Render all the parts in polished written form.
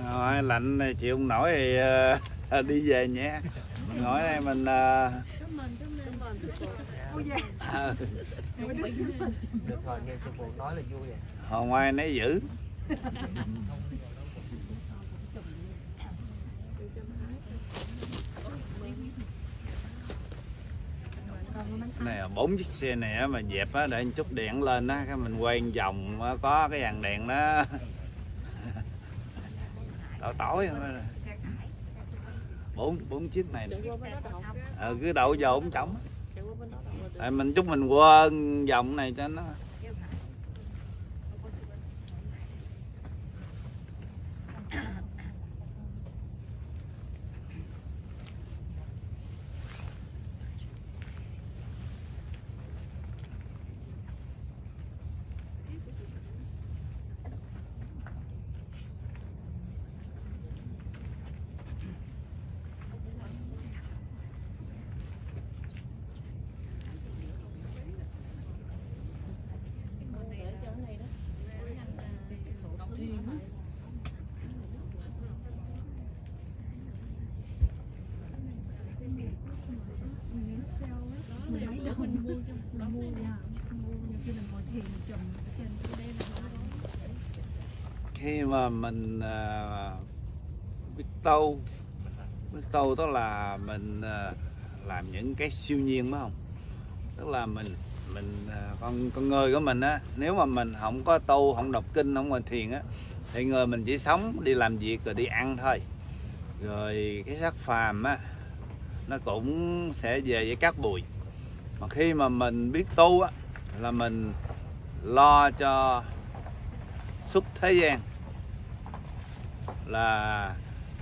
Rồi, lạnh này chịu không nổi thì đi về nhé. Mình ngồi đây mình được rồi, nghe sư phụ nói là vui vậy. hồn ngoài nấy giữ. Này 4 chiếc xe này mà dẹp á, để một chút đèn lên á, cái mình quay vòng có cái dàn đèn đó tối tối bốn chiếc này cứ đậu vô ống trống. Tại mình chút mình qua vòng này cho nó khi mà mình biết tu tức là mình làm những cái siêu nhiên phải không? Tức là mình con người của mình á, nếu mà mình không có tu, không đọc kinh, không ngồi thiền á, thì người mình chỉ sống đi làm việc rồi đi ăn thôi. Rồi cái xác phàm á nó cũng sẽ về với cát bụi. Mà khi mà mình biết tu á là mình lo cho xuất thế gian, là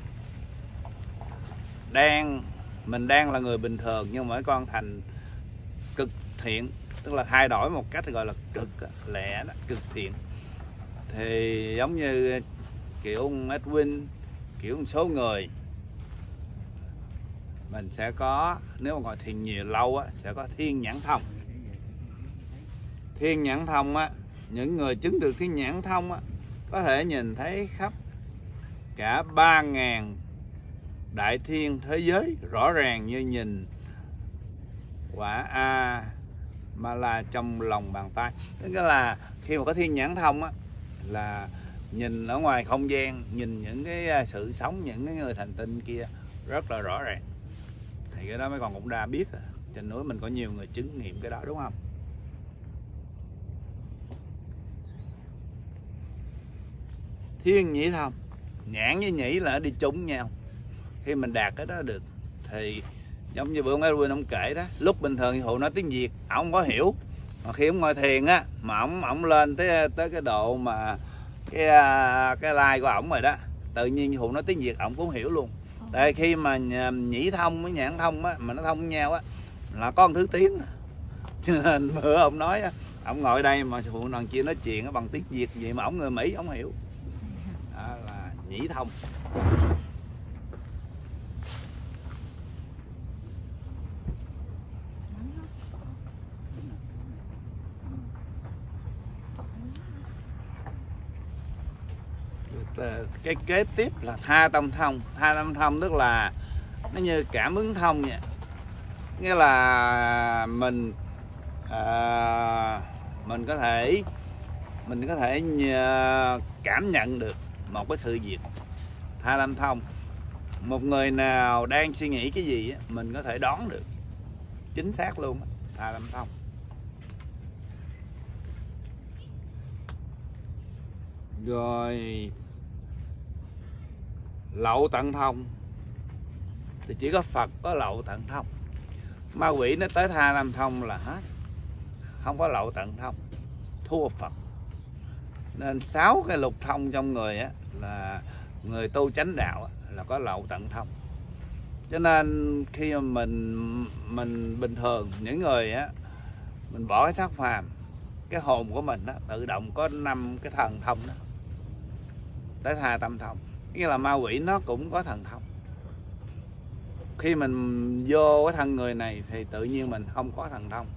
mình đang là người bình thường nhưng mà con thành cực thiện, tức là thay đổi một cách gọi là cực lẹ đó, cực thiện. Thì giống như kiểu ông Edwin, kiểu một số người mình sẽ có, nếu mà ngồi thiền nhiều lâu á, sẽ có thiên nhãn thông. Thiên nhãn thông á, những người chứng được thiên nhãn thông á có thể nhìn thấy khắp cả 3.000 đại thiên thế giới rõ ràng như nhìn quả A-ma-la trong lòng bàn tay. Tức là khi mà có thiên nhãn thông á là nhìn ở ngoài không gian, nhìn những cái sự sống, những cái người thành tinh kia rất là rõ ràng. Thì cái đó mấy con cũng đã biết rồi. Trên núi mình có nhiều người chứng nghiệm cái đó đúng không? Thiên nhĩ thông, nhãn với nhĩ là đi chung nhau. Khi mình đạt cái đó được thì giống như bữa ông Edwin ông kể đó, lúc bình thường thì Hụ nói tiếng Việt ổng không có hiểu, mà khi ông ngồi thiền á mà ổng lên tới cái độ mà cái like của ổng rồi đó, tự nhiên Hụ nói tiếng Việt ổng cũng hiểu luôn. Tại khi mà nhĩ thông với nhãn thông á mà nó thông với nhau á là có một thứ tiếng. Cho nên bữa ông nói á, ổng ngồi đây mà phụ nàng chia nói chuyện bằng tiếng Việt vậy mà ổng người Mỹ ổng hiểu. Đó là nhĩ thông. Cái kế tiếp là tha tâm thông. Tha tâm thông tức là nó như cảm ứng thông vậy. Nghĩa là mình có thể cảm nhận được một cái sự việc. Tha tâm thông, một người nào đang suy nghĩ cái gì mình có thể đoán được chính xác luôn. Tha tâm thông. Rồi lậu tận thông thì chỉ có Phật có lậu tận thông. Ma quỷ nó tới tha tâm thông là hết, không có lậu tận thông, thua Phật. Nên 6 cái lục thông trong người á là người tu chánh đạo là có lậu tận thông. Cho nên khi mà mình bình thường, những người á mình bỏ cái xác phàm, cái hồn của mình á tự động có 5 cái thần thông đó tới tha tâm thông. Nghĩa là ma quỷ nó cũng có thần thông. Khi mình vô cái thân người này thì tự nhiên mình không có thần thông.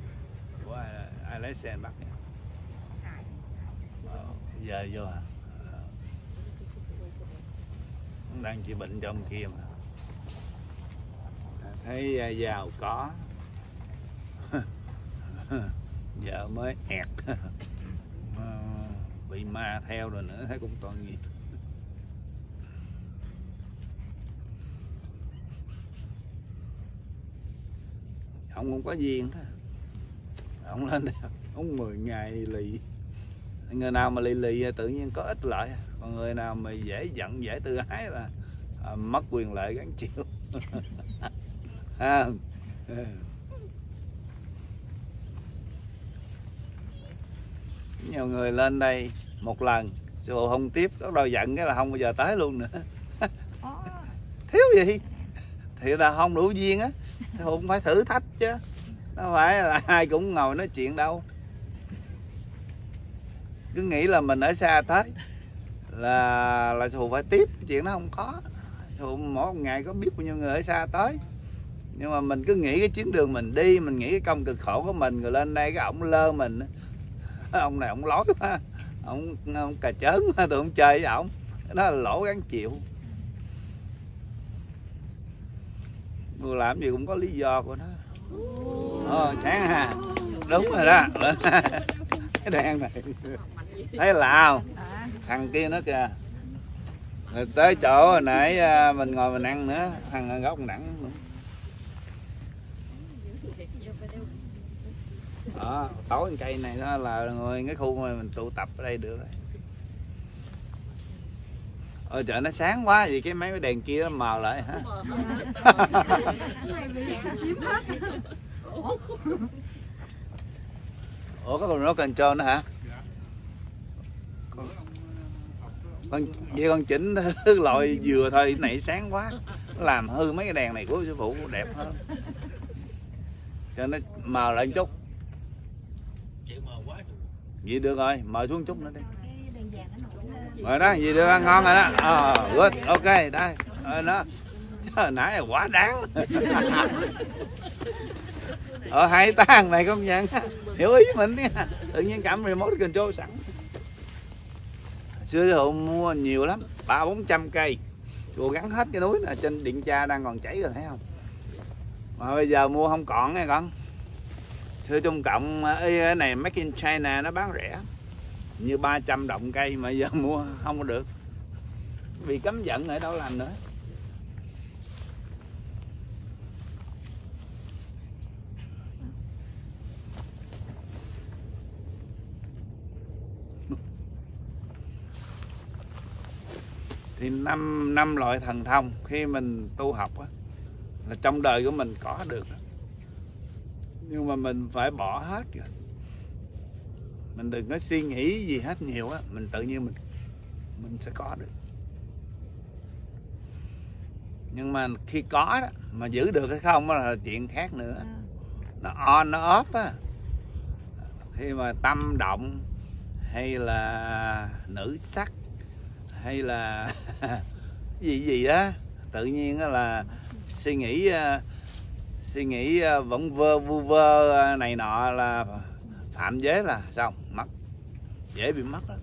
Ủa, ai lấy xe bắt nhỉ? Giờ vô à? đang chữa bệnh cho ông kia mà. Thấy giàu có vợ mới ẹt bị ma theo rồi nữa, thấy cũng tội nghiệp. Ông không có duyên đó, ông lên đây ông 10 ngày lì. Người nào mà lì tự nhiên có ích lợi, còn người nào mà dễ giận dễ tự ái là mất quyền lợi gắn chịu. Nhiều người lên đây một lần sư phụ không tiếp, có đòi giận cái là không bao giờ tới luôn nữa. Thiếu gì thì là không đủ duyên á, sư phụ cũng phải thử thách chứ, đâu phải là ai cũng ngồi nói chuyện đâu. Cứ nghĩ là mình ở xa tới là sư phụ phải tiếp, cái chuyện đó không có. Sư phụ mỗi một ngày có biết bao nhiêu người ở xa tới, nhưng mà mình cứ nghĩ cái chuyến đường mình đi, mình nghĩ cái công cực khổ của mình, rồi lên đây cái ổng lơ mình. Ông này ổng lối quá, ông cà chớn mà tụi ông chơi với ổng, đó là lỗ gắn chịu. Người làm gì cũng có lý do của nó. Sáng ha, đúng rồi đó. Cái đèn này thấy lạ không? Thằng kia nó kìa, rồi tới chỗ hồi nãy mình ngồi mình ăn nữa, thằng gốc nặng nữa. Đó, tối cái cây này đó là ngồi cái khu mà mình tụ tập ở đây được rồi. Ôi trời, nó sáng quá vì cái mấy cái đèn kia nó mờ lại hả? Ủa có con nó cần trơn nữa hả? Con vậy con chỉnh loại vừa thôi, cái này sáng quá, nó làm hư mấy cái đèn này của sư phụ đẹp hơn, cho nó mờ lại một chút. Vậy được rồi, mời xuống chút nữa đi. Rồi đó, gì được ngon rồi đó. Good, ok, đây. Đó. Trời, nãy là quá đáng. Hay tan này công nhận. Hiểu ý mình nha. Tự nhiên cảm remote control sẵn. Xưa họ mua nhiều lắm, 300-400 cây. Chùa gắn hết cái núi nè, trên điện tra đang còn chảy rồi thấy không? Mà bây giờ mua không còn nghe con. Xưa Trung Cộng cái này Make in China nó bán rẻ như 300 đồng cây, mà giờ mua không có được vì cấm vận ở đâu làm nữa. Thì năm loại thần thông khi mình tu học á, là trong đời của mình có được, nhưng mà mình phải bỏ hết rồi. Mình đừng có suy nghĩ gì hết nhiều á, mình tự nhiên mình sẽ có được. Nhưng mà khi có đó mà giữ được hay không đó là chuyện khác nữa. Nó on nó off á, khi mà tâm động hay là nữ sắc hay là gì đó, tự nhiên đó là suy nghĩ vẫn vơ vu vơ này nọ là phạm giới là xong, mất, dễ bị mất lắm.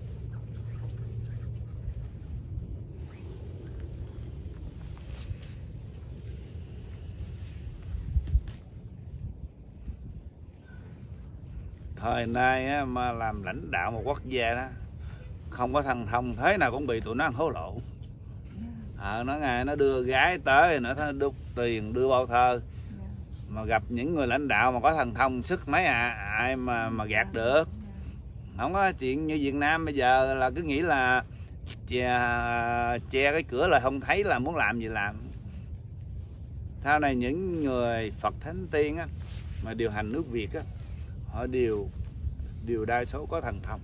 Thời nay á, mà làm lãnh đạo một quốc gia đó không có thần thông thế nào cũng bị tụi nó ăn hối lộ. Nó ngày nó đưa gái tới, nó đút tiền, đưa bao thơ. Mà gặp những người lãnh đạo mà có thần thông sức mấy ai mà gạt được. Không có chuyện như Việt Nam bây giờ là cứ nghĩ là che cái cửa là không thấy, là muốn làm gì làm. Sau này những người Phật Thánh Tiên á, mà điều hành nước Việt á, họ đều đa số có thần thông.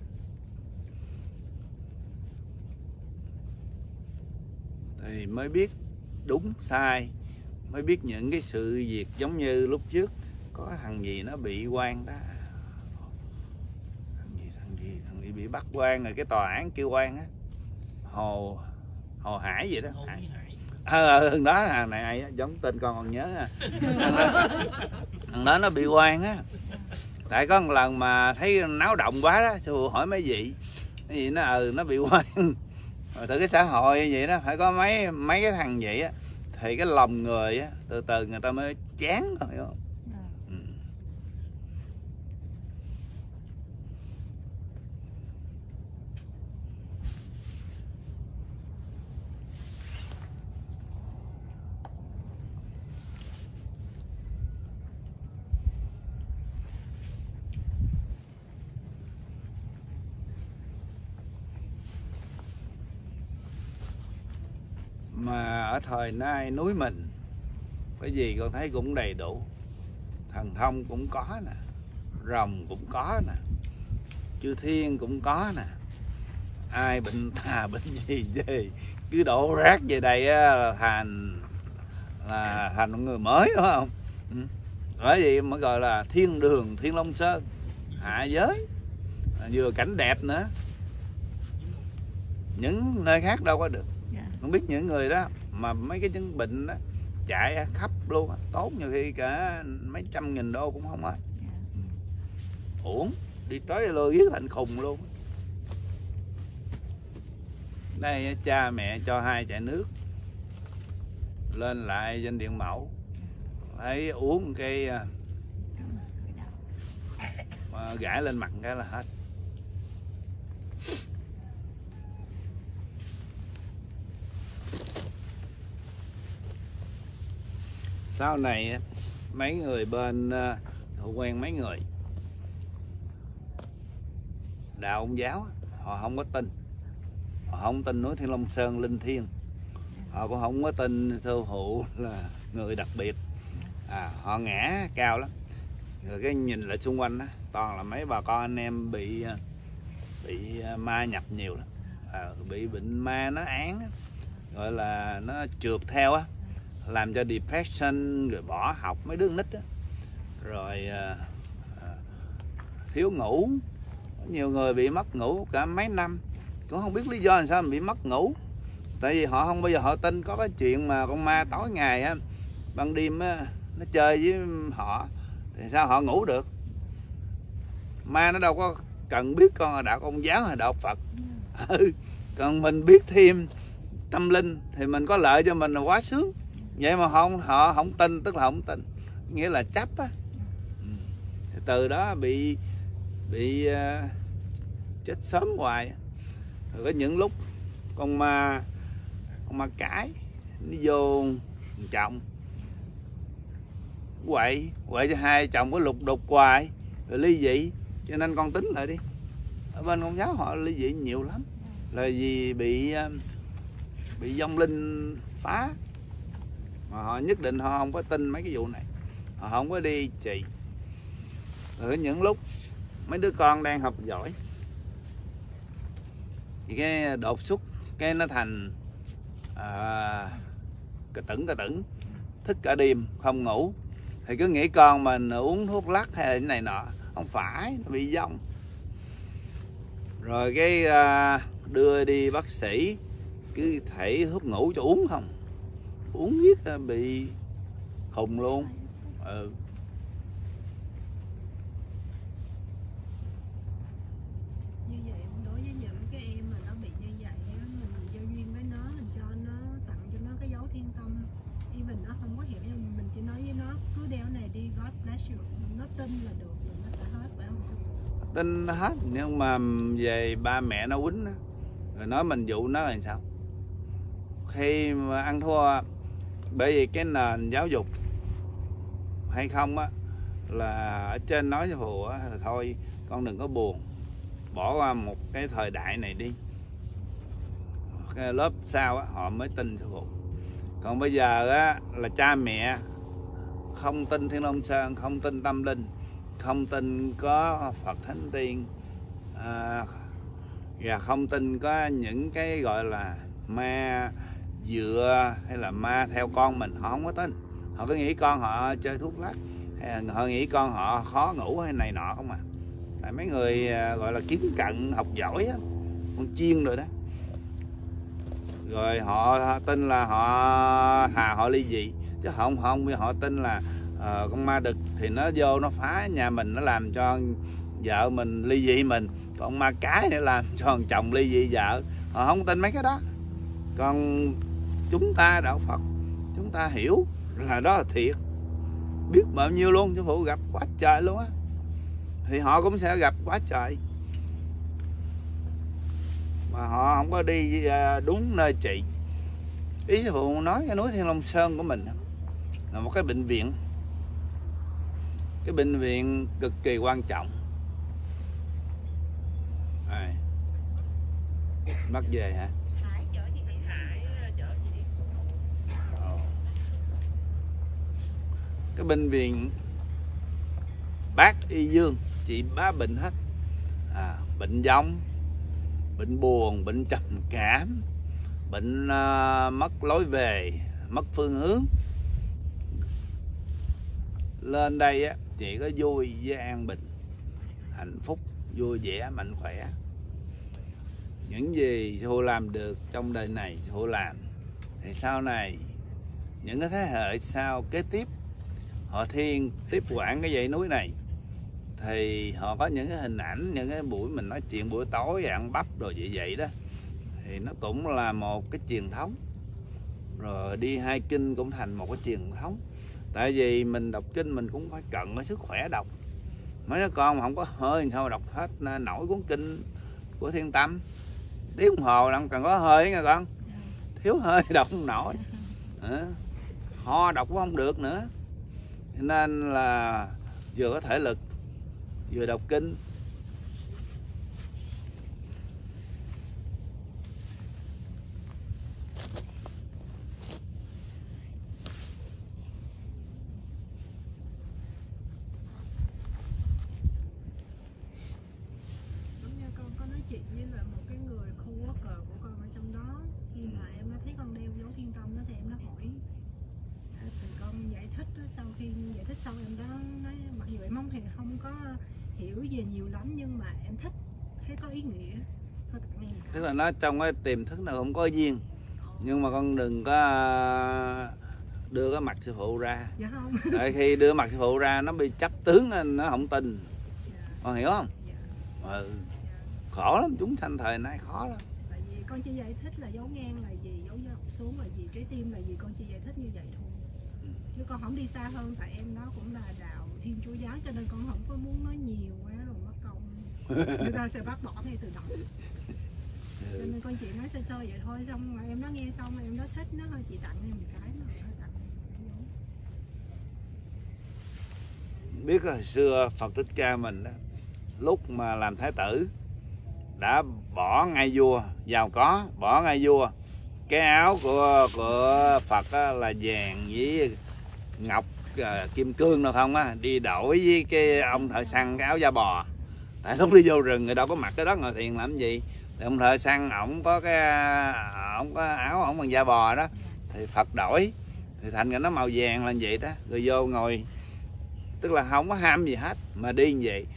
Thì mới biết đúng sai, mới biết những cái sự việc giống như lúc trước có thằng gì nó bị quan đó, thằng gì bị bắt quan rồi cái tòa án kêu quan á, Hồ Hải gì đó, thằng đó thằng này giống tên con còn nhớ à. Thằng đó nó bị quan á, tại có một lần mà thấy náo động quá đó, sư phụ hỏi mấy vị nó nó bị quan. Rồi từ cái xã hội như vậy đó, phải có mấy cái thằng vậy á thì cái lòng người á từ từ người ta mới chán rồi, hiểu không? Ừ. Mà ở thời nay núi mình cái gì con thấy cũng đầy đủ, thần thông cũng có nè, rồng cũng có nè, chư thiên cũng có nè. Ai bệnh tà bệnh gì về cứ đổ rác về đây á, là thành một người mới, đúng không? Ừ. Bởi vì mới gọi là thiên đường Thiên Long Sơn, hạ giới, vừa cảnh đẹp nữa, những nơi khác đâu có được. Không biết những người đó mà mấy cái chứng bệnh đó chạy khắp luôn, tốn nhiều khi cả mấy trăm nghìn đô cũng không hết. Uổng, đi tới lôi giết thành khùng luôn. Đây cha mẹ cho 2 chai nước lên lại danh điện mẫu, thấy uống cái gãi lên mặt cái là hết. Sau này mấy người bên quen mấy người đạo Ông giáo, họ không có tin, họ không tin núi Thiên Long Sơn linh thiêng, họ cũng không có tin sư phụ là người đặc biệt, họ ngã cao lắm. Rồi cái nhìn lại xung quanh đó, toàn là mấy bà con anh em bị ma nhập nhiều lắm, bị bệnh ma nó án á, gọi là nó trượt theo á, làm cho depression, rồi bỏ học mấy đứa nít á, rồi thiếu ngủ. Nhiều người bị mất ngủ cả mấy năm cũng không biết lý do làm sao mà bị mất ngủ, tại vì họ không bao giờ họ tin có cái chuyện mà con ma tối ngày á, ban đêm á, nó chơi với họ thì sao họ ngủ được. Ma nó đâu có cần biết con là đạo Công giáo hay đạo Phật. Còn mình biết thêm tâm linh thì mình có lợi cho mình là quá sướng. Vậy mà họ không tin, tức là không tin, nghĩa là chấp á. Từ đó bị chết sớm hoài. Rồi có những lúc con ma cái nó vô chồng quậy cho hai chồng có lục đục hoài rồi ly dị, cho nên con tính lại đi, ở bên Công giáo họ ly dị nhiều lắm là vì bị vong linh phá, mà họ nhất định họ không có tin mấy cái vụ này, họ không có đi trị. Rồi những lúc mấy đứa con đang học giỏi thì cái đột xuất cái nó thành cà tửng thức cả đêm không ngủ, thì cứ nghĩ con mình uống thuốc lắc hay là cái này nọ, không phải, nó bị vong. Rồi cái đưa đi bác sĩ, cứ thảy thuốc ngủ cho uống không, uống riết bị khùng luôn. Như vậy đối với những cái em mà nó bị như vậy á, mình giao duyên với nó, mình cho nó, tặng cho nó cái dấu thiên tâm, even nó không có hiểu, nhưng mình chỉ nói với nó cứ đeo này đi, God bless you, nó tin là được rồi nó sẽ hết, phải không sư? Tin hết, nhưng mà về ba mẹ nó quýnh rồi nói mình dụ nó là sao? Khi mà ăn thua, bởi vì cái nền giáo dục hay không á, là ở trên nói cho phụ á, thôi con đừng có buồn, bỏ qua một cái thời đại này đi, cái lớp sau á, họ mới tin sư phụ. Còn bây giờ á, là cha mẹ không tin Thiên Long Sơn, không tin tâm linh, không tin có Phật Thánh Tiên, và không tin có những cái gọi là ma dựa hay là ma theo con mình, họ không có tin. Họ cứ nghĩ con họ chơi thuốc lắc, hay là họ nghĩ con họ khó ngủ hay này nọ không à. Tại mấy người gọi là kiếm cận học giỏi á, con chiên rồi đó, rồi họ tin là họ ly dị, chứ không họ tin là con ma đực thì nó vô nó phá nhà mình, nó làm cho vợ mình ly dị mình, còn ma cái để làm cho chồng ly dị vợ. họ không tin mấy cái đó. Còn chúng ta đạo Phật, chúng ta hiểu là đó là thiệt, biết bao nhiêu luôn, sư phụ gặp quá trời luôn á, thì họ cũng sẽ gặp quá trời, mà họ không có đi đúng nơi trị. Ý sư phụ nói cái núi Thiên Long Sơn của mình là một cái bệnh viện, cái bệnh viện cực kỳ quan trọng. Bắt về hả? Cái bệnh viện Bác Y Dương trị bá bệnh hết, bệnh vong, bệnh buồn, bệnh trầm cảm, bệnh mất lối về, mất phương hướng. Lên đây á chỉ có vui với an bình, hạnh phúc, vui vẻ, mạnh khỏe. Những gì Thu làm được trong đời này Thu làm, thì sau này những cái thế hệ sau kế tiếp họ thiên tiếp quản cái dãy núi này, thì họ có những cái hình ảnh, những cái buổi mình nói chuyện buổi tối ăn bắp rồi vậy đó, thì nó cũng là một cái truyền thống. Rồi đi hai kinh cũng thành một cái truyền thống. Tại vì mình đọc kinh mình cũng phải cần cái sức khỏe đọc. Mấy đứa con mà không có hơi sao đọc hết nổi cuốn kinh của Thiên Tâm. Tiếng đồng hồ là không cần có hơi nha con, thiếu hơi đọc không nổi, ho đọc cũng không được nữa. Nên là vừa có thể lực vừa đọc kinh. Con có nói chuyện với là một cái người co-worker của con ở trong đó, khi mà em đã thấy con đeo dấu Thiên Tâm đó thì em đã hỏi, thì con giải thích đó, sau khi giải thích xong em đã nói mặc dù em không có hiểu về nhiều lắm nhưng mà em thích, thấy có ý nghĩa. Thôi tặng em. Tức là nó trong cái tiềm thức nào không có duyên, nhưng mà con đừng có đưa cái mặt sư phụ ra. Dạ không. Tại khi đưa mặt sư phụ ra nó bị chấp tướng, nó không tin. Dạ. Con hiểu không? Dạ. Khổ lắm, chúng sanh thời nay khó lắm. Tại vì con chỉ giải thích là dấu ngang là gì, dấu dọc xuống là gì, trái tim là gì, con chỉ giải thích như vậy thôi. Chứ con không đi xa hơn, tại em nó cũng là đạo Thiên Chúa giáo, cho nên con không có muốn nói nhiều quá rồi mất công người ta sẽ bác bỏ ngay từ đầu. Cho nên con chỉ nói sơ sơ vậy thôi, xong mà em nó nghe xong em nó thích, nó thôi chị tặng em một cái mà tặng em. Biết hồi xưa Phật Thích Ca mình đó, lúc mà làm thái tử đã bỏ ngay vua, giàu có bỏ ngay vua. Cái áo của Phật là vàng với ngọc kim cương đâu không á, đi đổi với cái ông thợ săn cái áo da bò. Tại lúc đi vô rừng người đâu có mặc cái đó ngồi thiền làm gì. Thì ông thợ săn ổng có áo ổng bằng da bò đó, thì Phật đổi thì thành ra nó màu vàng là vậy đó. Rồi vô ngồi, tức là không có ham gì hết mà đi như vậy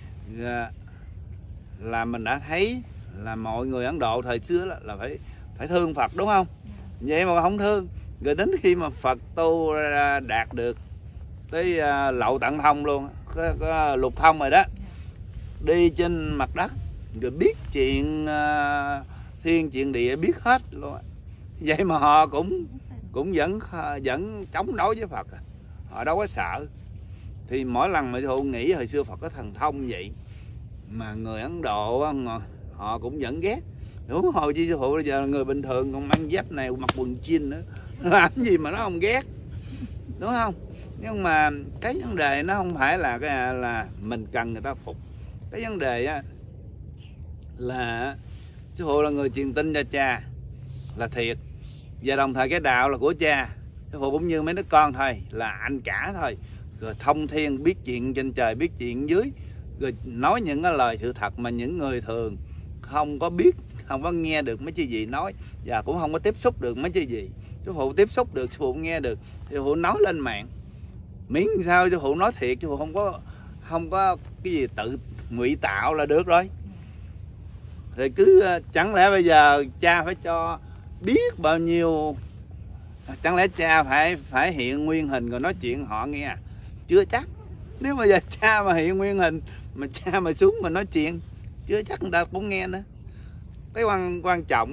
là mình đã thấy là mọi người Ấn Độ thời xưa là phải thương Phật, đúng không? Vậy mà không thương. Rồi đến khi mà Phật tu đạt được tới lậu tận thông luôn, có lục thông rồi đó, đi trên mặt đất rồi biết chuyện thiên chuyện địa, biết hết luôn. Vậy mà họ cũng vẫn chống đối với Phật, họ đâu có sợ. Thì mỗi lần mà thụ nghĩ hồi xưa Phật có thần thông vậy mà người Ấn Độ họ cũng vẫn ghét. Đúng hồi chi sư phụ bây giờ người bình thường còn mang dép này mặc quần jean nữa, làm gì mà nó không ghét, đúng không? Nhưng mà cái vấn đề nó không phải là cái là mình cần người ta phục. Cái vấn đề á là sư phụ là người truyền tin cho cha là thiệt, và đồng thời cái đạo là của cha. Sư phụ cũng như mấy đứa con thôi, là anh cả thôi. Rồi thông thiên, biết chuyện trên trời, biết chuyện dưới, rồi nói những cái lời sự thật mà những người thường không có biết, không có nghe được mấy cái gì nói, và cũng không có tiếp xúc được mấy cái gì. Sư phụ tiếp xúc được, sư phụ nghe được, sư phụ nói lên mạng. Miễn sao sư phụ nói thiệt, sư phụ không có cái gì tự ngụy tạo là được rồi. Thì cứ chẳng lẽ bây giờ cha phải cho biết bao nhiêu, chẳng lẽ cha phải hiện nguyên hình rồi nói chuyện họ nghe à? Chưa chắc. Nếu mà giờ cha mà hiện nguyên hình mà cha mà xuống mà nói chuyện, chưa chắc người ta cũng nghe nữa. Cái quan trọng á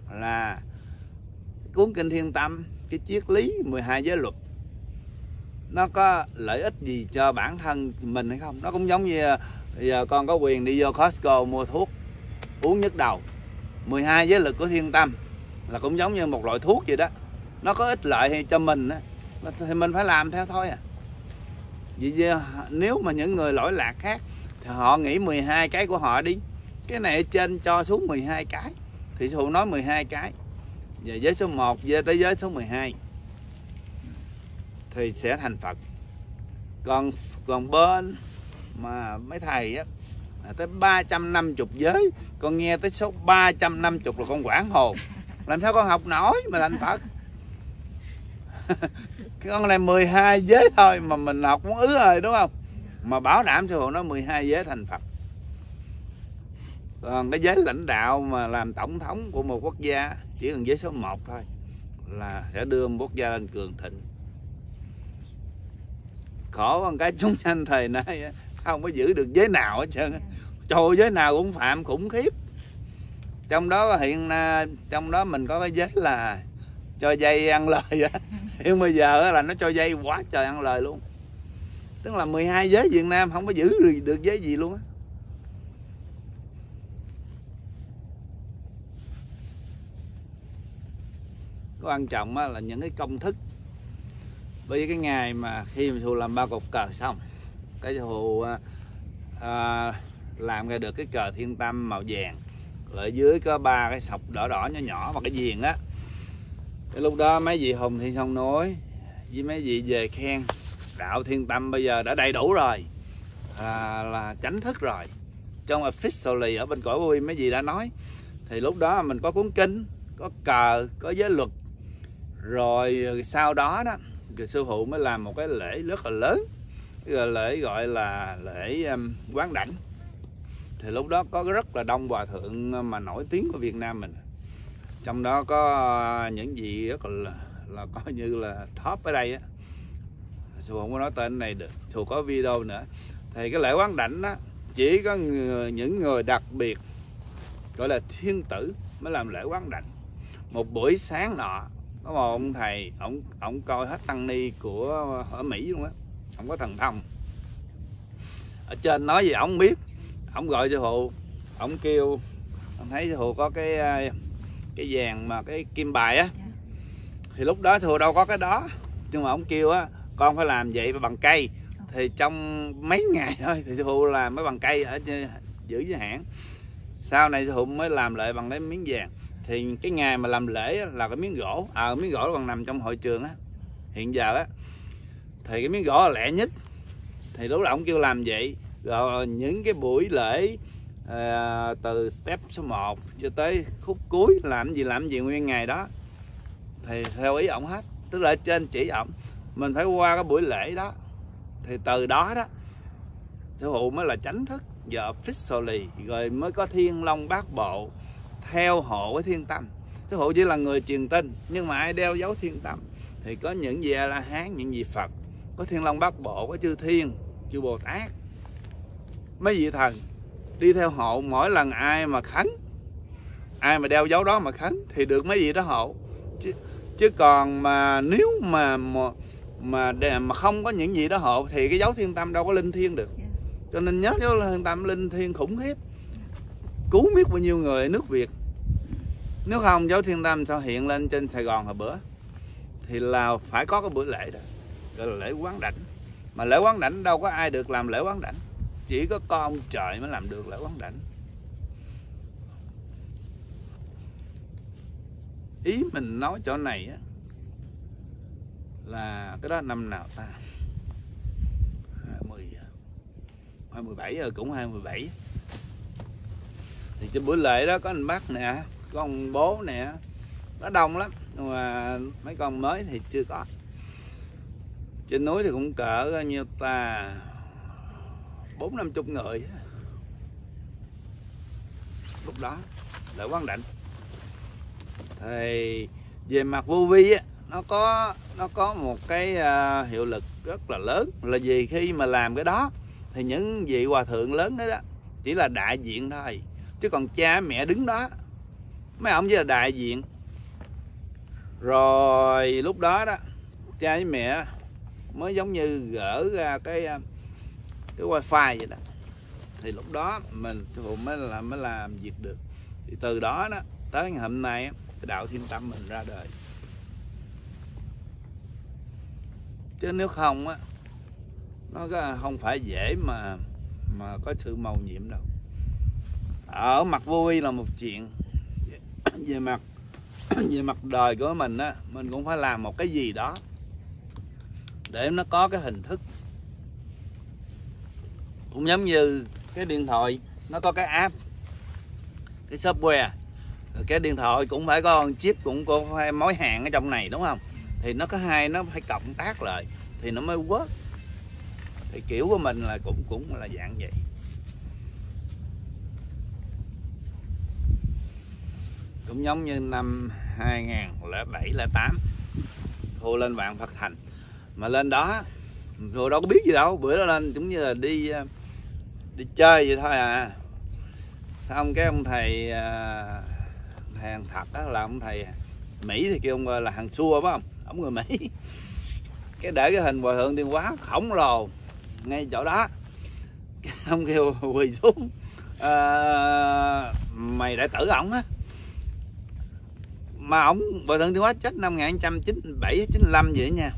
là cuốn kinh Thiên Tâm, cái triết lý 12 giới luật nó có lợi ích gì cho bản thân mình hay không. Nó cũng giống như giờ con có quyền đi vô Costco mua thuốc uống nhức đầu, 12 giới luật của Thiên Tâm là cũng giống như một loại thuốc vậy đó, nó có ích lợi hay cho mình á, thì mình phải làm theo thôi à. Vì nếu mà những người lỗi lạc khác thì họ nghĩ 12 cái của họ đi, cái này ở trên cho xuống 12 cái thì Thụ nói 12 cái, và giới số 1 về tới giới số 12 thì sẽ thành Phật. Còn bên mà mấy thầy á tới 350 giới, con nghe tới số 350 là con hoảng hồn, làm sao con học nổi mà thành Phật. Cái con này 12 giới thôi mà mình học muốn rồi đúng không, mà bảo đảm cho Thụ nói 12 giới thành Phật. Còn cái giới lãnh đạo mà làm tổng thống của một quốc gia chỉ cần giới số 1 thôi là sẽ đưa một quốc gia lên cường thịnh. Khổ con cái chúng sanh thời nay không có giữ được giới nào hết trơn. Trời, giới nào cũng phạm khủng khiếp. Trong đó mình có cái giới là cho dây ăn lời á. Nhưng bây giờ là nó cho dây quá trời ăn lời luôn. Tức là 12 giới Việt Nam không có giữ được giới gì luôn á. Quan trọng là những cái công thức. Bởi vì cái ngày mà khi mà Thù làm 3 cột cờ xong, cái Thù làm ra được cái cờ Thiên Tâm màu vàng, ở dưới có 3 cái sọc đỏ đỏ nhỏ nhỏ và cái viền á. Cái lúc đó mấy vị Hùng Thiên Sông Núi với mấy vị về khen đạo Thiên Tâm bây giờ đã đầy đủ rồi, là chánh thức rồi. Trong officially ở bên cõi vui mấy vị đã nói. Thì lúc đó mình có cuốn kinh, có cờ, có giới luật. Rồi sau đó đó thì sư phụ mới làm một cái lễ rất là lớn, cái lễ gọi là lễ quán đảnh. Thì lúc đó có rất là đông hòa thượng mà nổi tiếng của Việt Nam mình. Trong đó có những vị rất là coi như là top ở đây á. Sư phụ không có nói tên này được, sư phụ có video nữa. Thì cái lễ quán đảnh đó chỉ có những người đặc biệt gọi là thiên tử mới làm lễ quán đảnh. Một buổi sáng nọ có một ông thầy, ổng coi hết tăng ni của ở Mỹ luôn á, ổng có thần thông. Ở trên nói gì ổng biết, ổng gọi cho Thụ, ổng kêu, ông thấy Thụ có cái vàng mà cái kim bài á, thì lúc đó Thụ đâu có cái đó, nhưng mà ổng kêu á con phải làm vậy bằng cây. Thì trong mấy ngày thôi thì Thụ làm mới bằng cây ở giữ với hãng. Sau này Thụ mới làm lại bằng cái miếng vàng. Thì cái ngày mà làm lễ là cái miếng gỗ, miếng gỗ còn nằm trong hội trường á, hiện giờ á, thì cái miếng gỗ là lẻ nhất. Thì lúc đó ổng kêu làm vậy. Rồi những cái buổi lễ từ step số 1 cho tới khúc cuối làm gì nguyên ngày đó thì theo ý ổng hết. Tức là ở trên chỉ ổng, mình phải qua cái buổi lễ đó. Thì từ đó đó sư phụ mới là chánh thức giờ officially, rồi mới có Thiên Long Bát Bộ theo hộ với Thiên Tâm. Sư phụ chỉ là người truyền tin, nhưng mà ai đeo dấu Thiên Tâm thì có những vị A La Hán, những vị Phật, có Thiên Long Bát Bộ, có chư Thiên, chư Bồ Tát, mấy vị thần đi theo hộ. Mỗi lần ai mà khấn, ai mà đeo dấu đó mà khấn thì được mấy vị đó hộ. Chứ còn mà nếu mà không có những vị đó hộ thì cái dấu Thiên Tâm đâu có linh thiêng được. Cho nên nhớ dấu Thiên Tâm linh thiêng khủng khiếp, cứu biết bao nhiêu người ở nước Việt. Nếu không dấu Thiên Tâm sao hiện lên trên Sài Gòn hồi bữa. Thì là phải có cái buổi lễ đó, gọi là lễ quán đảnh. Mà lễ quán đảnh đâu có ai được làm lễ quán đảnh, chỉ có con ông trời mới làm được lễ quán đảnh. Ý mình nói chỗ này á, là cái đó năm nào ta, 2017 rồi, cũng 2017. Thì trên buổi lễ đó có anh bác nè, có ông bố nè, nó đông lắm. Nhưng mà mấy con mới thì chưa có. Trên núi thì cũng cỡ nhiêu ta, 40-50 người lúc đó lễ quán đảnh. Thì về mặt vô vi á, nó có một cái hiệu lực rất là lớn, là vì khi mà làm cái đó thì những vị hòa thượng lớn đó, chỉ là đại diện thôi, chứ còn cha mẹ đứng đó mấy ông chỉ là đại diện. Rồi lúc đó đó cha với mẹ mới giống như gỡ ra cái wifi vậy đó, thì lúc đó mình mới làm việc được. Thì từ đó đó tới ngày hôm nay cái đạo Thiên Tâm mình ra đời. Chứ nếu không á, nó không phải dễ mà có sự mầu nhiệm đâu. Ở mặt vô vi là một chuyện, về mặt đời của mình á, mình cũng phải làm một cái gì đó để nó có cái hình thức. Cũng giống như cái điện thoại nó có cái app, cái software, cái điện thoại cũng phải có con chip, cũng có phải mối hàng ở trong này, đúng không? Thì nó có hai, nó phải cộng tác lại thì nó mới work. Thì kiểu của mình là cũng là dạng vậy. Cũng giống như năm 2007-08 Thu lên Vạn Phật Thành, mà lên đó rồi đâu có biết gì đâu, bữa đó lên cũng như là đi chơi vậy thôi à. Xong cái ông thầy hàng thật đó, là ông thầy Mỹ thì kêu ông là hàng xua phải không, ông người Mỹ. Cái để cái hình Hòa Thượng Tiên Hóa khổng lồ ngay chỗ đó, cái ông kêu quỳ xuống, mày đại tử ổng á. Mà ổng Hòa Thượng Tiên Hóa chết năm 1997-95 vậy nha.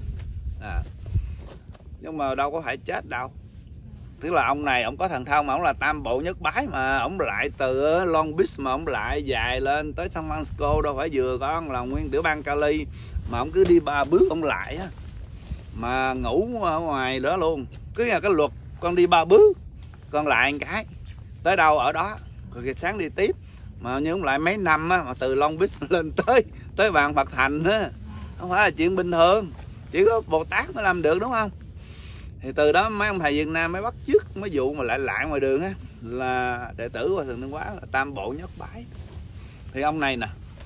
Nhưng mà đâu có phải chết đâu. Tức là ông này ổng có thần thông, mà ổng là tam bộ nhất bái, mà ổng lại từ Long Beach mà ổng lại dài lên tới San Francisco, đâu phải vừa có là nguyên tiểu bang Cali, mà ổng cứ đi 3 bước ổng lại á, mà ngủ ở ngoài đó luôn. Cứ là cái luật con đi 3 bước con lại một cái tới đâu ở đó, rồi sáng đi tiếp. Mà như ông lại mấy năm á, mà từ Long Beach lên tới Vạn Phật Thành á, không phải là chuyện bình thường, chỉ có Bồ Tát mới làm được, đúng không? Thì từ đó mấy ông thầy Việt Nam mới bắt chước mấy vụ mà lại ngoài đường á, là đệ tử Hòa Thượng Tiên Hóa là tam bộ nhất bái. Thì ông này nè,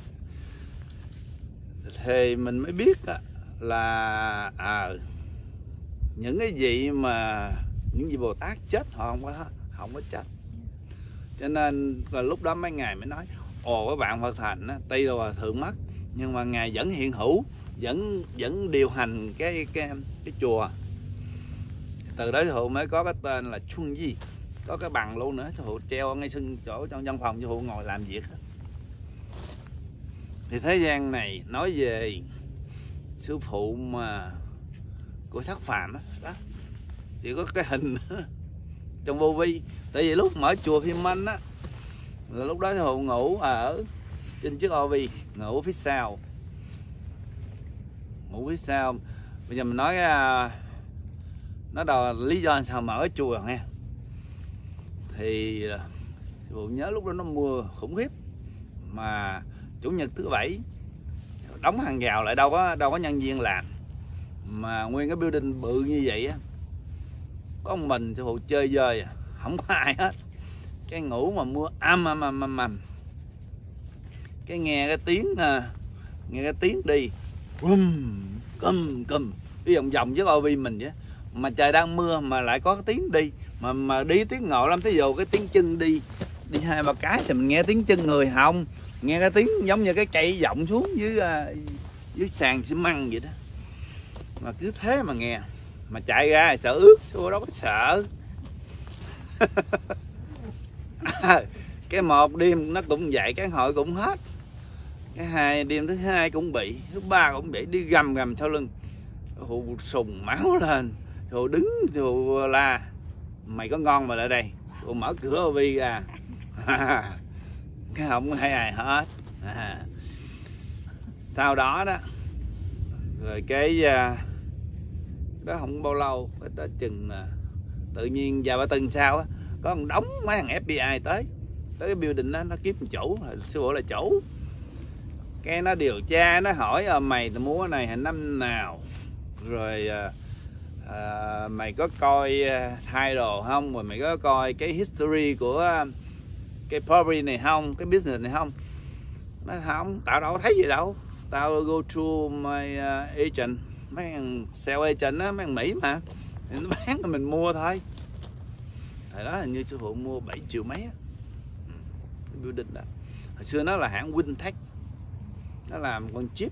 thì mình mới biết á, là những cái gì mà những vị Bồ Tát chết họ không có chết. Cho nên là lúc đó mấy ngài mới nói cái Vạn Phật Thành á, tuy là Hòa Thượng mất nhưng mà ngài vẫn hiện hữu, vẫn điều hành cái chùa. Từ đó Hụ mới có cái tên là Chuân Di, có cái bằng luôn nữa, Hụ treo ngay sân chỗ trong văn phòng cho Hụ ngồi làm việc. Thì thế gian này nói về sư phụ mà của Thất Phàm đó, chỉ có cái hình trong vô vi. Tại vì lúc mở chùa Thiên Minh á, là lúc đó Hụ ngủ ở trên chiếc ô vi, ngủ phía sau. Bây giờ mình nói nó là lý do sao mở chùa nghe. Thì Hụ nhớ lúc đó nó mưa khủng khiếp, mà chủ nhật thứ bảy đóng hàng rào lại, đâu có nhân viên làm, mà nguyên cái building bự như vậy á, có một mình Hụ chơi dơi, không có ai hết. Cái ngủ mà mưa âm, cái nghe cái tiếng đi cùm đi vòng vòng với OV mình vậy, mà trời đang mưa mà lại có cái tiếng đi, mà đi tiếng ngộ lắm. Thí dụ cái tiếng chân đi 2-3 cái thì mình nghe tiếng chân người, không nghe cái tiếng giống như cái cây vọng xuống dưới sàn xi măng vậy đó. Mà cứ thế mà nghe, mà chạy ra sợ ướt, chứ đâu có sợ. Cái một đêm nó cũng vậy, cái hội cũng hết. Cái hai đêm thứ hai cũng bị, thứ ba cũng bị, đi gầm sau lưng. Hụ sùng máu lên, Hụ đứng, Hụ la mày có ngon mà lại đây. Hụ mở cửa ô vi ra. Cái không thấy ai hết. Sau đó đó, rồi cái đó không bao lâu, cái đó chừng tự nhiên vài ba tuần sau á, có một đống mấy thằng FBI tới cái building đó, nó kiếm chủ, sư phụ là chủ. Cái nó điều tra, nó hỏi mày mua cái này hình năm nào, rồi mày có coi title không, rồi mày có coi cái history của cái property này không, cái business này không. Nó không, tao đâu có thấy gì đâu, tao go through my agent, mấy thằng sale agent á, mấy thằng Mỹ mà, thì nó bán cho mình mua thôi. Thời đó hình như sư phụ mua 7 triệu mấy á, cái building đó. Hồi xưa nó là hãng Wintech, nó làm con chip.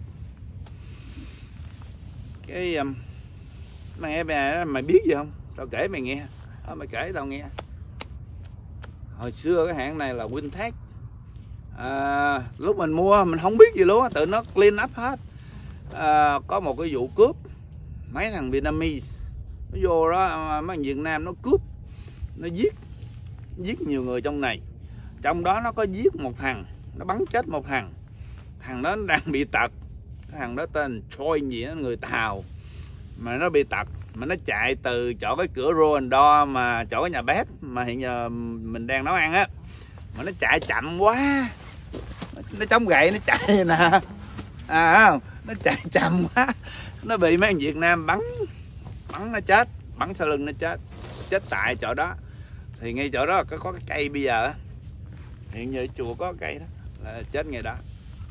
Cái mày biết gì không? Tao kể mày nghe. Mày kể tao nghe. Hồi xưa cái hãng này là Wintech. Lúc mình mua mình không biết gì luôn, tự nó clean up hết. Có một cái vụ cướp mấy thằng Vietnamese, nó vô đó, mấy thằng Việt Nam nó cướp, nó giết nhiều người trong này. Trong đó nó có giết một thằng, nó bắn chết một thằng. Thằng đó đang bị tật. Thằng đó tên Troy gì đó, người Tàu, mà nó bị tật, mà nó chạy từ chỗ cái cửa Roland mà chỗ cái nhà bếp mà hiện giờ mình đang nấu ăn á, mà nó chạy chậm quá, nó chống gậy nó chạy nè, nó chạy chậm quá, nó bị mấy thằng Việt Nam bắn nó chết, bắn sau lưng nó chết tại chỗ đó. Thì ngay chỗ đó có cái cây bây giờ, hiện giờ chùa có cây đó là chết ngày đó.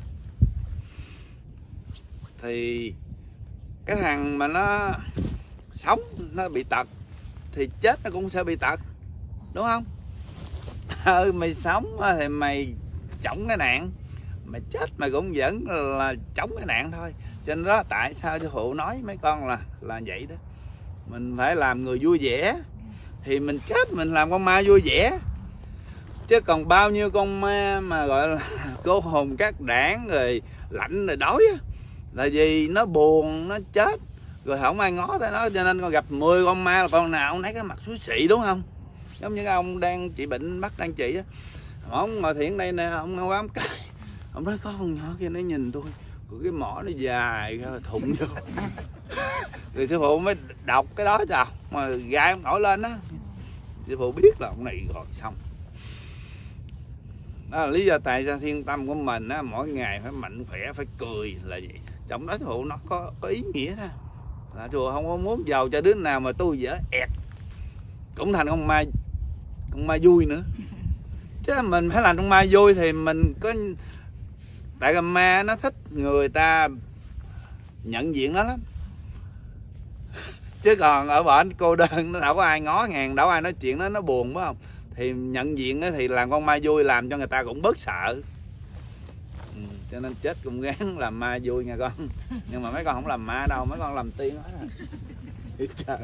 Thì cái thằng mà nó sống nó bị tật thì chết nó cũng sẽ bị tật, đúng không? Mày sống thì mày chống cái nạn, mày chết mày cũng vẫn là chống cái nạn thôi. Cho nên đó tại sao sư phụ nói mấy con là vậy đó. Mình phải làm người vui vẻ thì mình chết mình làm con ma vui vẻ. Chứ còn bao nhiêu con ma mà gọi là cô hồn các đảng rồi lạnh rồi đói á, là vì nó buồn nó chết rồi không ai ngó tới nó. Cho nên con gặp 10 con ma là con nào ông lấy cái mặt xúi xị, đúng không? Giống như cái ông đang trị bệnh mắt đang trị á, ông ngồi thiền đây nè, ông ngồi ám cài, ông nói có con nhỏ kia nó nhìn tôi, rồi cái mỏ nó dài thụng vô. Rồi sư phụ mới đọc cái đó chào mà gai ông nổi lên á, sư phụ biết là ông này rồi xong. Đó là lý do tại sao thiên tâm của mình á, mỗi ngày phải mạnh khỏe, phải cười là vậy. Trong đó sư phụ nó có ý nghĩa đó, là sư phụ không có muốn giàu cho đứa nào mà tôi dở ẹt cũng thành con ma vui nữa. Chứ mình phải làm con ma vui thì mình có, tại con ma nó thích người ta nhận diện nó lắm. Chứ còn ở bển cô đơn nó đâu có ai ngó ngàng, đâu có ai nói chuyện nó buồn phải không? Thì nhận diện thì làm con ma vui làm cho người ta cũng bớt sợ. Cho nên chết cũng gắng làm ma vui nha con. Nhưng mà mấy con không làm ma đâu, mấy con làm tiên hết rồi. Trời.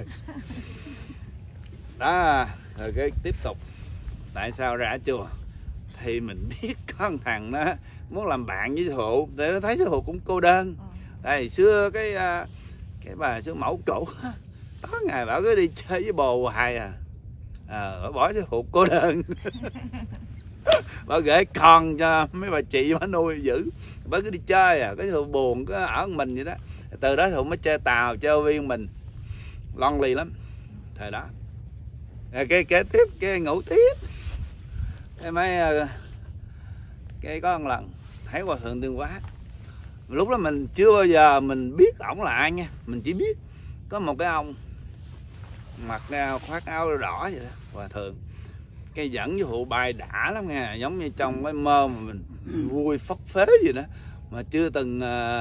Đó, rồi cái tiếp tục. Tại sao ra chùa? Thì mình biết có một thằng nó muốn làm bạn với sư phụ, thì thấy sư phụ cũng cô đơn. Tại xưa cái bà sư mẫu cổ tối ngày bảo cứ đi chơi với bồ hoài bỏ sư phụ cô đơn. Bà gửi con cho mấy bà chị bà nuôi giữ, bà cứ đi chơi cái sư buồn cứ ở mình vậy đó. Từ đó sư phụ mới chơi tàu chơi viên mình lon lì lắm thời đó. Cái kế tiếp cái ngủ tiếp cái mấy cái có một lần thấy hòa thượng Tuyên Hóa. Lúc đó mình chưa bao giờ mình biết ổng là ai nha, mình chỉ biết có một cái ông mặc khoác áo đỏ vậy đó, hòa thượng. Cái dẫn với phụ bài đã lắm nha, giống như trong cái mơ mà mình vui phất phế gì đó, mà chưa từng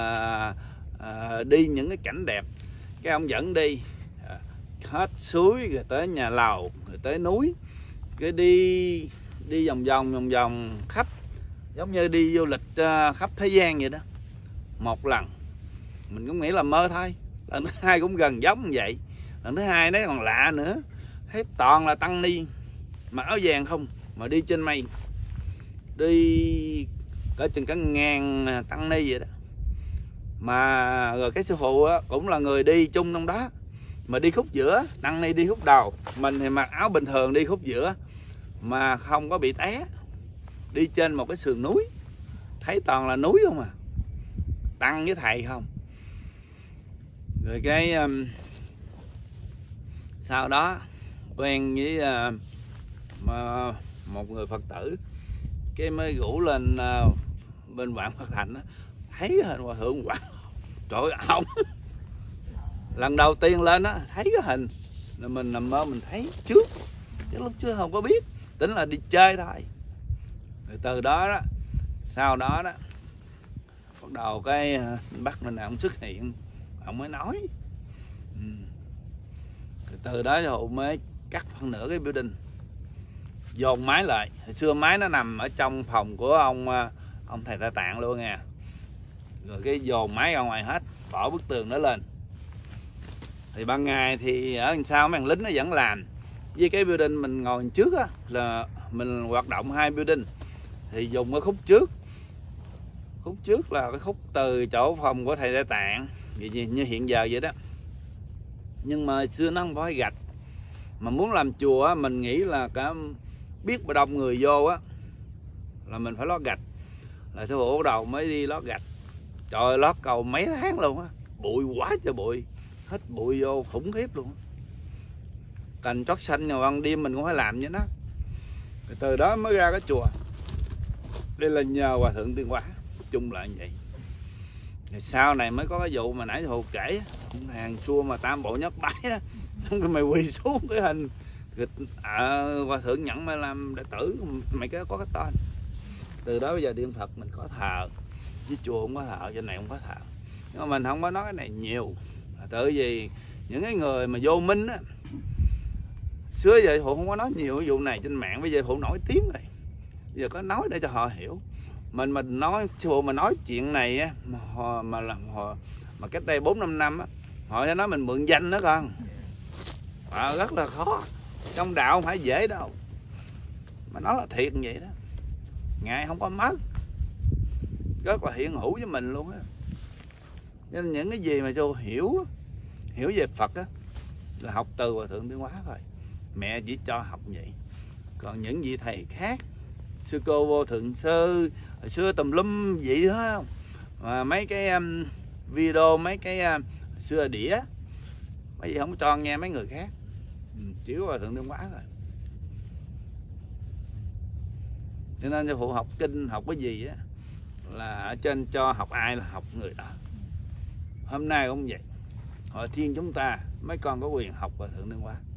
đi những cái cảnh đẹp. Cái ông dẫn đi hết suối rồi tới nhà lầu rồi tới núi, cái đi vòng khắp, giống như đi du lịch khắp thế gian vậy đó. Một lần mình cũng nghĩ là mơ thôi, lần thứ hai cũng gần giống như vậy, lần thứ hai đấy còn lạ nữa, thấy toàn là tăng ni mặc áo vàng không mà đi trên mây, đi cỡ chừng cả ngàn tăng ni vậy đó. Mà rồi cái sư phụ cũng là người đi chung trong đó, mà đi khúc giữa, tăng ni đi khúc đầu, mình thì mặc áo bình thường đi khúc giữa mà không có bị té. Đi trên một cái sườn núi, thấy toàn là núi không à, tăng với thầy không. Rồi cái sau đó quen với một người Phật tử, cái mới rủ lên bên Vạn Phật Thành đó, thấy hình hòa thượng Quảng. Trời ơi, ông lần đầu tiên lên đó thấy cái hình là mình nằm mơ mình thấy trước, chứ lúc trước không có biết, tính là đi chơi thôi. Rồi từ đó đó, sau đó đó bắt đầu cái bắt mình ông xuất hiện, ông mới nói. Rồi từ đó rồi mới cắt phân nửa cái building, dồn máy lại. Hồi xưa máy nó nằm ở trong phòng của ông ông thầy Tây Tạng luôn nha. Rồi cái dồn máy ra ngoài hết, bỏ bức tường đó lên. Thì ban ngày thì ở đằng sau mấy thằng lính nó vẫn làm. Với cái building mình ngồi trước á, là mình hoạt động 2 building. Thì dùng cái khúc trước. Khúc trước là cái khúc từ chỗ phòng của thầy Tây Tạng như hiện giờ vậy đó. Nhưng mà xưa nó không phải gạch. Mà muốn làm chùa á, mình nghĩ là cả biết bao đông người vô á là mình phải lót gạch. Là sư phụ đầu mới đi lót gạch. Trời ơi, lót cầu mấy tháng luôn á. Bụi quá trời bụi. Hết bụi vô khủng khiếp luôn. Cành chót xanh vào ban đêm mình cũng phải làm với nó. Rồi từ đó mới ra cái chùa. Đây là nhờ Hòa Thượng Tuyên Hóa. Chung lại như vậy. Rồi sau này mới có cái vụ mà nãy Hồ kể, hàng xua mà tam bộ nhất bái đó. Mày quỳ xuống cái hình Hòa Thượng nhận mày làm đệ tử, mày có cái tên. Từ đó bây giờ Điện Phật mình có thờ, với chùa không có thờ, trên này không có thờ. Nhưng mà mình không có nói cái này nhiều. Tại vì những cái người mà vô minh á, xưa giờ Phụ không có nói nhiều cái vụ này trên mạng, bây giờ Phụ nổi tiếng rồi. Bây giờ có nói để cho họ hiểu. Mình mà nói sư phụ mà nói chuyện này á, mà cách đây 4-5 năm á, họ sẽ nói mình mượn danh đó con. Rất là khó. Trong đạo không phải dễ đâu. Mà nói là thiệt như vậy đó. Ngài không có mất. Rất là hiện hữu với mình luôn á. Nên những cái gì mà cho hiểu về Phật á là học từ Hòa Thượng Tuyên Hóa thôi. Mẹ chỉ cho học vậy. Còn những vị thầy khác, sư cô Vô Thượng Sư hồi xưa tùm lum vậy đó không? Mà mấy cái video, mấy cái xưa đĩa, mấy gì không cho nghe mấy người khác. Chỉ có Hòa Thượng Tuyên Hóa rồi. Cho nên cho Phụ học kinh, học cái gì á là ở trên cho học ai là học người đó. Hôm nay cũng vậy. Hội Thiên chúng ta mấy con có quyền học Hòa Thượng Tuyên Hóa.